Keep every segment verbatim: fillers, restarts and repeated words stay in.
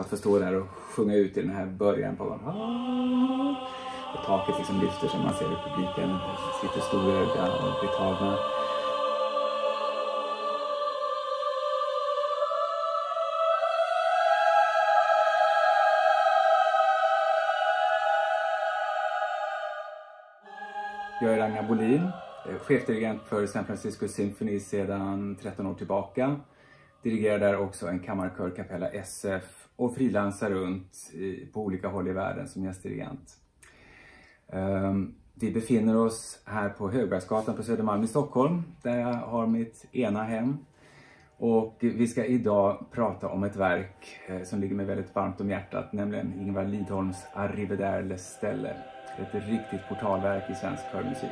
att få stå där och sjunga ut i den här början på gång. Och taket liksom lyfter så man ser hur publiken sitter storögda och blir tagna. Jag är Ragnar Bohlin, chefdirigent för San Francisco Symphony sedan tretton år tillbaka. Dirigerar där också en kammarkörkapella S F och frilansar runt på olika håll i världen som gästdirigent. Vi befinner oss här på Högbergsgatan på Södermalm i Stockholm, där jag har mitt ena hem. Och vi ska idag prata om ett verk som ligger mig väldigt varmt om hjärtat, nämligen Ingvar Lidholms riveder, stelle. Ett riktigt portalverk i svensk körmusik.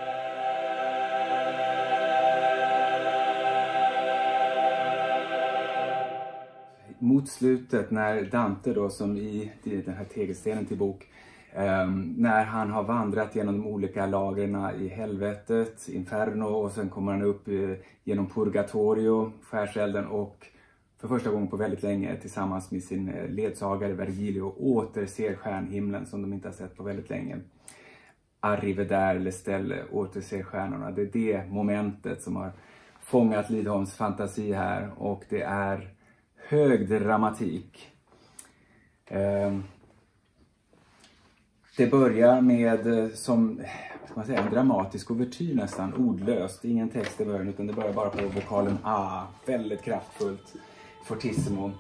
Mot slutet när Dante då, som i den här tegelstenen till bok, Um, när han har vandrat genom de olika lagren i helvetet, inferno, och sen kommer han upp uh, genom purgatorio, skärselden, och för första gången på väldigt länge tillsammans med sin uh, ledsagare Vergilio återser stjärnhimlen som de inte har sett på väldigt länge. Arriveder eller stelle, återser stjärnorna. Det är det momentet som har fångat Lidholms fantasi här, och det är hög dramatik. Um, Det börjar med som ska man säga, en dramatisk ouvertyr, nästan ordlöst. Ingen text i början, utan det börjar bara på vokalen A. Väldigt kraftfullt. Fortissimo.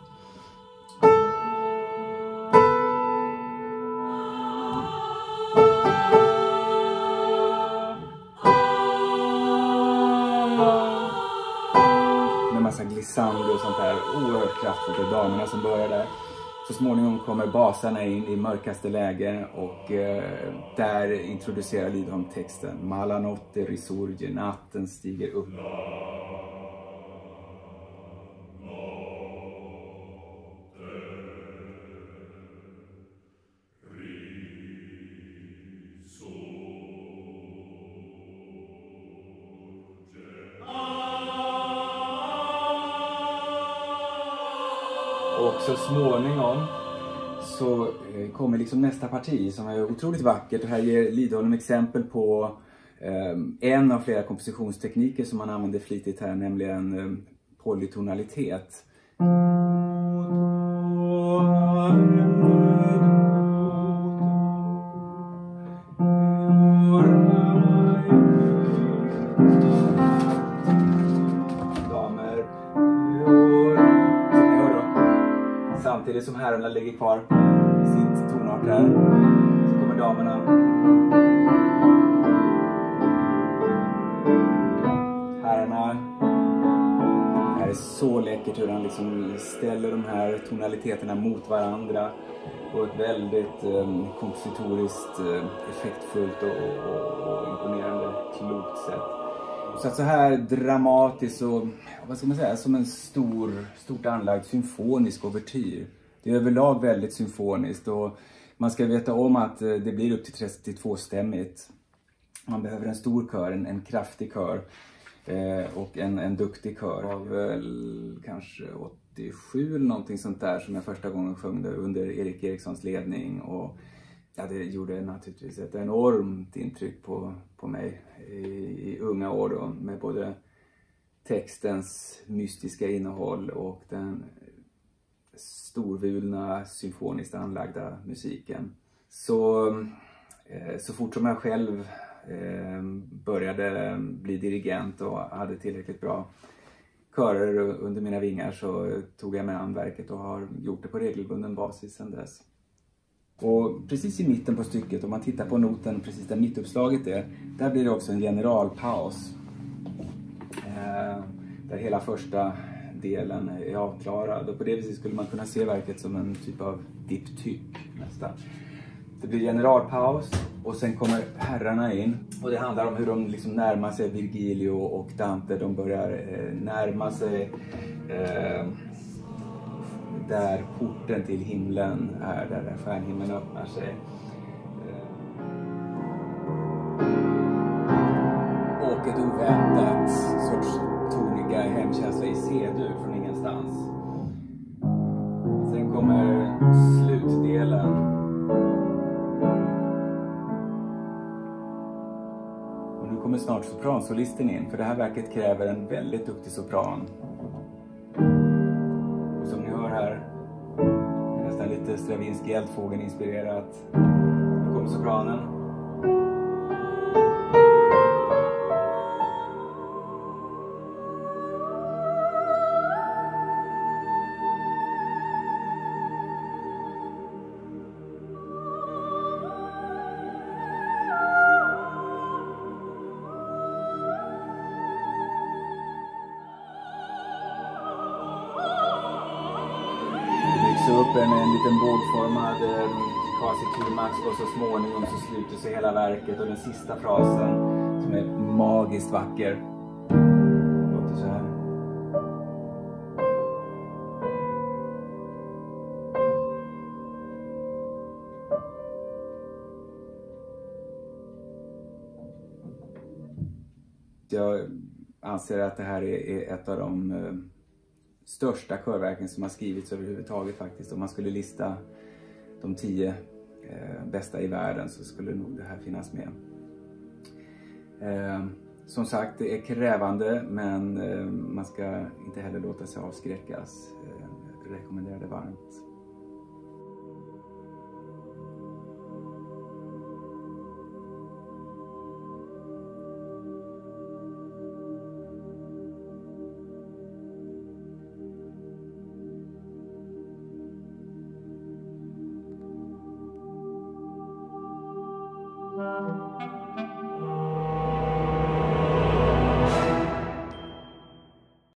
Med massa glissando och sånt där. Oerhört kraftfullt. Det är damerna som börjar där. Så småningom kommer basarna in i mörkaste läge, och eh, där introducerar Lidholm texten. Malanotte risorge, natten stiger upp. Och så småningom så kommer liksom nästa parti som är otroligt vackert. Och här ger Lidholm exempel på eh, en av flera kompositionstekniker som man använder flitigt här, nämligen eh, polytonalitet. Samtidigt som herrarna lägger kvar sitt tonart här, så kommer damerna. Herrarna. Det här är så läckert hur han liksom ställer de här tonaliteterna mot varandra på ett väldigt um, kompositoriskt, uh, effektfullt och, och, och imponerande, klokt sätt. Så att så här dramatiskt och, vad ska man säga, som en stor, stort anlagd symfonisk ouvertyr. Det är överlag väldigt symfoniskt, och man ska veta om att det blir upp till trettiotvå-stämmigt. Man behöver en stor kör, en, en kraftig kör eh, och en, en duktig kör. Av väl kanske åttiosju eller någonting sånt där som jag första gången sjöng under Eric Ericsons ledning. Och ja, det gjorde naturligtvis ett enormt intryck på, på mig i, i unga år då, med både textens mystiska innehåll och den storvulna symfoniskt anlagda musiken. Så, eh, så fort som jag själv eh, började bli dirigent och hade tillräckligt bra körer under mina vingar, så tog jag mig an verket och har gjort det på regelbunden basis sedan dess. Och precis i mitten på stycket, om man tittar på noten precis där mittuppslaget är, där blir det också en generalpaus. Eh, där hela första delen är avklarad, och på det viset skulle man kunna se verket som en typ av diptyk nästan. Det blir generalpaus och sen kommer herrarna in, och det handlar om hur de liksom närmar sig Virgilio och Dante. De börjar eh, närma sig eh, där porten till himlen är, där, där stjärnhimlen öppnar sig. Och ett oväntat sorts toniga hemkänsla i C-dur från ingenstans. Sen kommer slutdelen. Och nu kommer snart sopransolisten in, för det här verket kräver en väldigt duktig sopran. Och som ni hör här, nästan lite Stravinsky eldfågeln inspirerat. Nu kommer sopranen. Upp en, en liten bågformad quasi-climax och så småningom så sluter sig hela verket, och den sista frasen som är magiskt vacker låter så här. Jag anser att det här är, är ett av de eh, största körverken som har skrivits överhuvudtaget faktiskt. Om man skulle lista de tio eh, bästa i världen så skulle nog det här finnas med. Eh, som sagt, det är krävande, men eh, man ska inte heller låta sig avskräckas. Eh, jag rekommenderar det varmt.